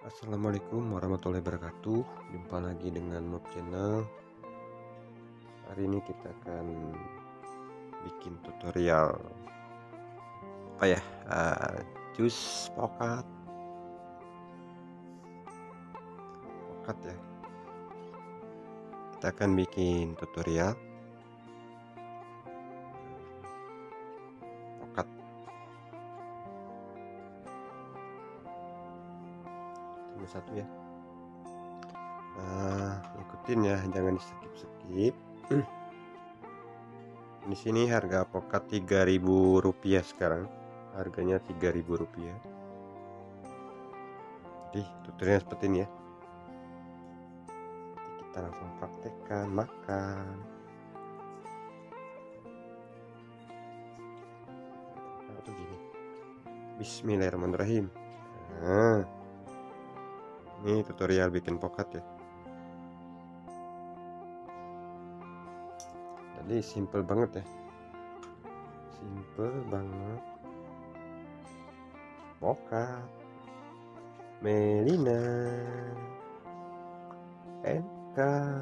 Assalamualaikum warahmatullahi wabarakatuh. Jumpa lagi dengan Mob Channel. Hari ini kita akan bikin tutorial apa ya? Jus pokat ya. Kita akan bikin tutorial pokat. Cuma satu ya. Ikutin ya, jangan di skip. Di sini harga pokat Rp3.000 sekarang. Harganya Rp3.000. Jadi tutorialnya seperti ini ya. Kita langsung praktekkan makan. Atau gini. Bismillahirrahmanirrahim. Nah, ini tutorial bikin pokat ya. Jadi simple banget ya. Simple banget. Pokat Melina NK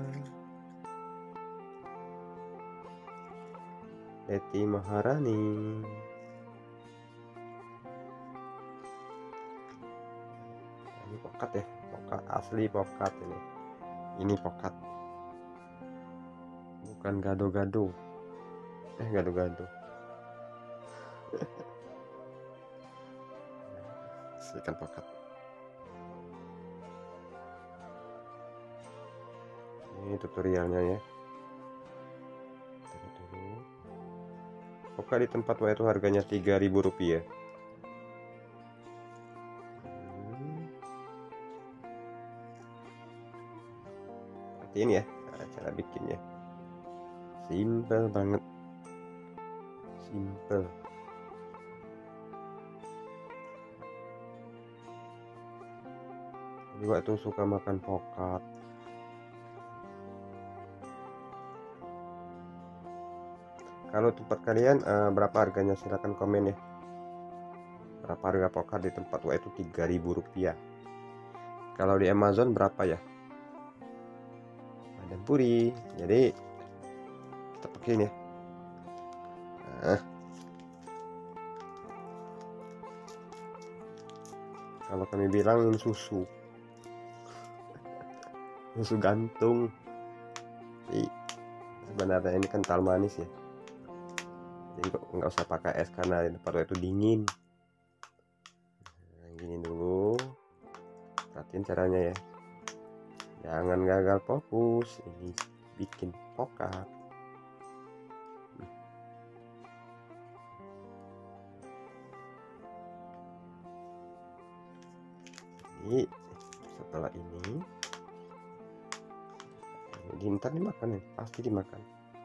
Leti Maharani. Ini pokat ya, pokat asli pokat ini pokat, bukan gado-gado. Gado-gado. Ikan pokat. Ini tutorialnya ya. Pokat di tempat wa itu harganya Rp3.000. Perhatiin ya cara bikinnya. Simple banget. Simple. Juga tuh suka makan pokat. Kalau tempat kalian berapa harganya, silahkan komen ya. Berapa harga pokat di tempat wa itu Rp3.000. Kalau di Amazon berapa ya? Ada puri. Jadi kita pakai ini ya. Kalau kami bilang ini susu gantung. Jadi sebenarnya ini kental manis ya. Jadi nggak usah pakai es karena di tempat itu dingin. Nah, gini dulu. Perhatiin caranya ya. Jangan gagal fokus. Ini bikin pokat. Jadi setelah ini ntar dimakan ya, pasti dimakan.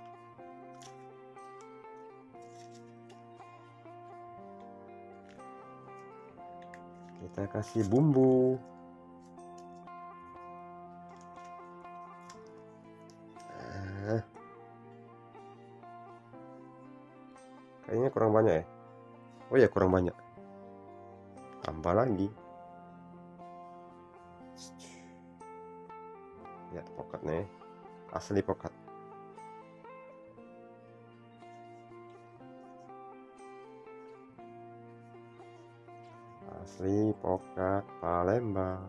Kita kasih bumbu. Kayaknya kurang banyak ya. Oh ya, kurang banyak. Tambah lagi. Lihat pokatnya, asli pokat. Asli pokat Palembang.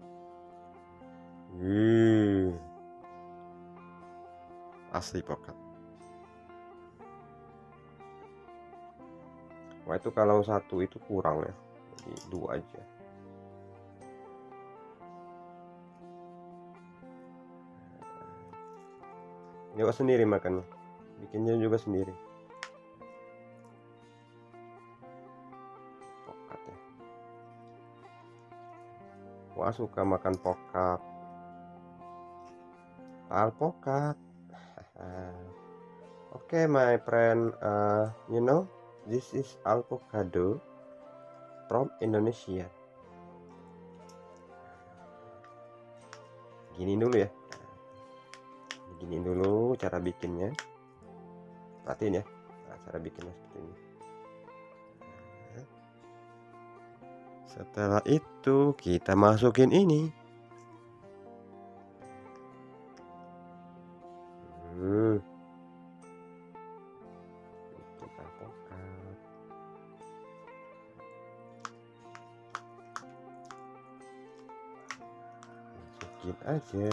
Asli pokat. Wah, itu kalau satu itu kurang ya, jadi dua aja. Juga sendiri makannya, bikinnya juga sendiri. Pokat ya. Wah, suka makan pokat. Alpokat. Okay, my friend, you know, this is avocado from Indonesia. Gini dulu ya. Gini dulu cara bikinnya. Perhatiin ya. Cara bikinnya seperti ini. Setelah itu kita masukin ini. Kita alpokat. Masukin aja.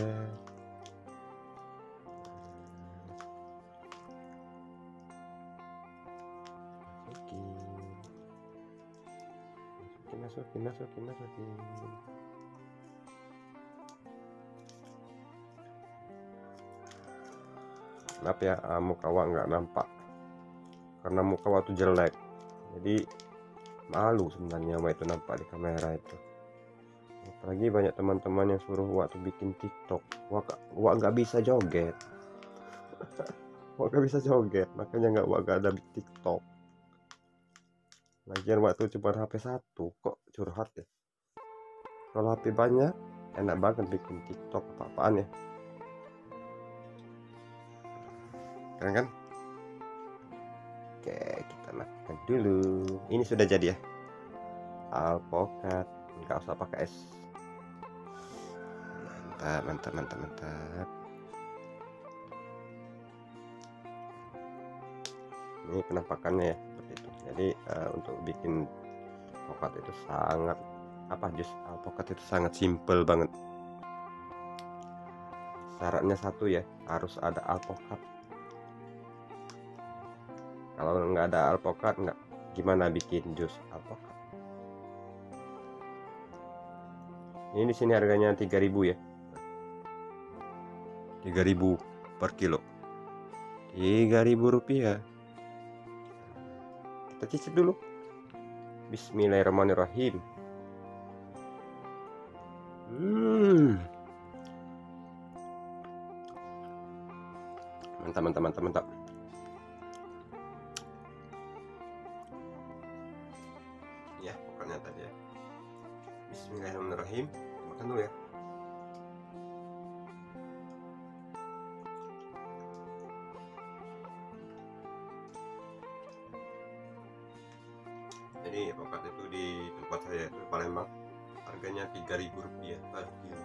Masukin. Maaf ya, muka Wak nggak nampak karena muka Wak tuh jelek, jadi malu sebenarnya Wak itu nampak di kamera itu. Apalagi banyak teman-teman yang suruh Wak tuh bikin TikTok. Wak nggak bisa joget. Wak nggak bisa joget, makanya Wak nggak ada TikTok. Lagian Wak tuh cuma HP 1, kok curhat ya. Kalau HP banyak, enak banget bikin TikTok apa-apaan ya. Keren kan? Oke, kita makan dulu. Ini sudah jadi ya, alpokat, nggak usah pakai es. Mantap. Ini penampakannya ya, seperti itu. Jadi untuk bikin alpokat itu sangat jus alpokat itu sangat simple banget. Syaratnya satu ya, harus ada alpokat. Kalau nggak ada alpokat, gimana bikin jus alpokat. Ini di sini harganya 3.000 ya, 3.000 per kilo, 3.000 rupiah. Kita cicip dulu. Bismillahirrahmanirrahim. Mantap. Ya, pokoknya tadi ya. Bismillahirrahmanirrahim. Makan dulu ya. Jadi alpokat itu di tempat saya itu Palembang harganya 3.000 rupiah per kilo.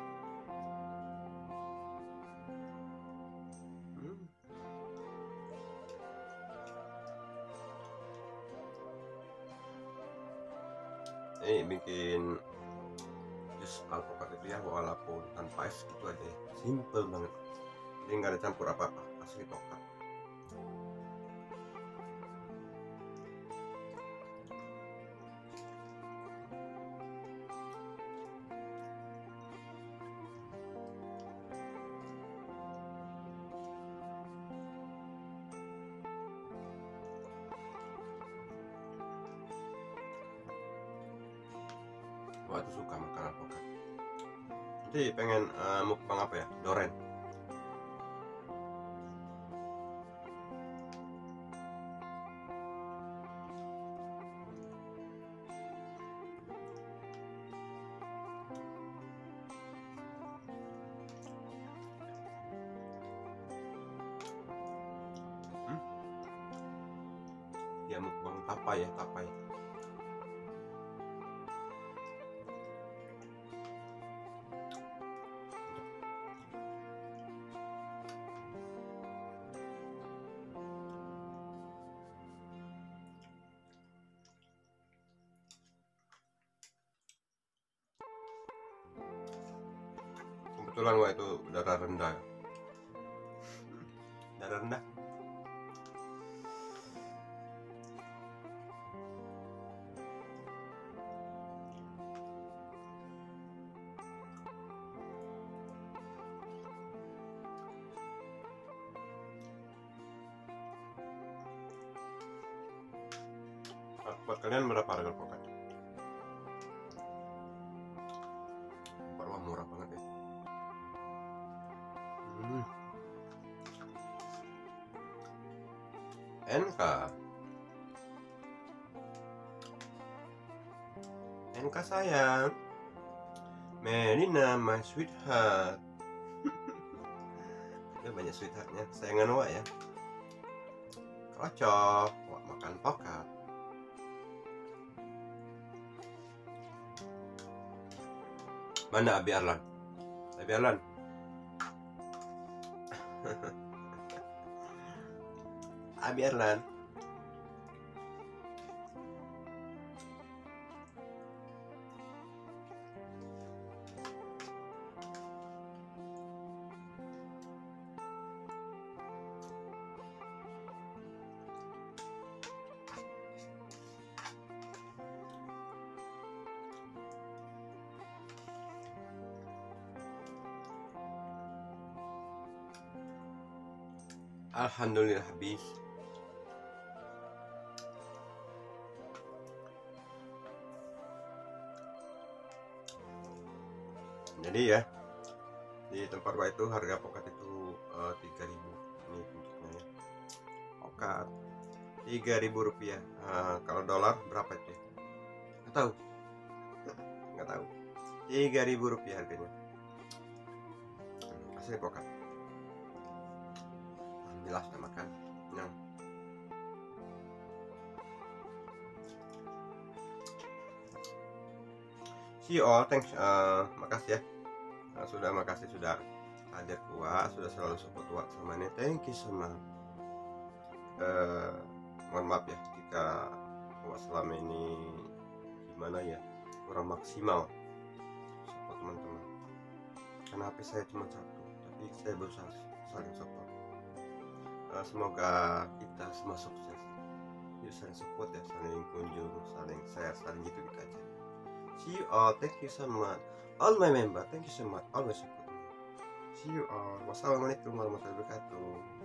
Ini bikin jus alpokat itu ya, walaupun tanpa es gitu aja, simple banget. Jadi nggak ada campur apa-apa, asli tokat. Wah, itu suka makan alpokat. Nanti pengen mukbang apa ya? Doren. Ya mukbang tapai. Kebetulan Wak itu darah rendah. Buat kalian berapa harga alpokat? Wah, murah banget ya. NK sayang, Melina my sweetheart. Dia banyak sweetheartnya, sayangan Wak ya. Kocok, Wak makan alpokat. Mana Abi Arlan? Abi Arlan. Abi Arlan. Alhamdulillah habis. Jadi ya, di tempat gua itu harga pokat itu 3.000. Ini bentuknya ya. Pokat 3.000 rupiah. Kalau dolar berapa itu? Nggak tahu. Nggak tahu. 3.000 rupiah harganya. Asli pokat. Alhamdulillah sudah makan. Nah. See you all, thanks. Makasih ya. Makasih sudah hadir kuat, sudah selalu support Wak sama ini. Thank you so much. Mohon maaf ya jika Wak selama ini gimana ya, kurang maksimal support teman-teman. Karena HP saya cuma satu, tapi saya berusaha saling support. Semoga kita semua sukses. Yuk saling support ya, saling kunjung, saling share, saling gitu aja. See you all, thank you so much. All my member, thank you so much, always support me. See you all. Wassalamualaikum warahmatullahi wabarakatuh.